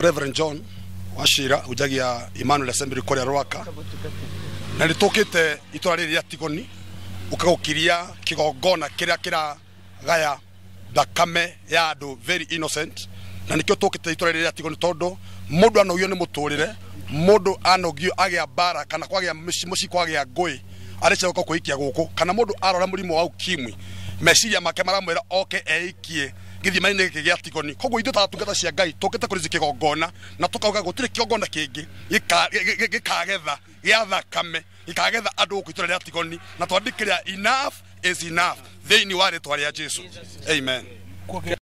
Reverend John Washira ujagia Emmanuel Assembly Korea Rwaka na nitokite itora riri ya Tigoni ukagukiria kigongona kira gaya thakame ya andu very innocent na nikyo tokite itora riri ya Tigoni tondu mundu anogio ni muturire mundu anogio agia bara kana kwagia muci kwagia ngui arecha uko kuikia guku kana mundu arora murimo wa ukimwi meciria make maramwira oke eikie githima-ini giki gia Tigoni koguo ithu ta tungata cia Ngai tukite kuri kigongona na tukauga gutire kigongona kingi gikagetha gia thakame gikagetha andu ku itura ria Tigoni na twandikira enough is enough thiini wa ritwa ria Jesu amen.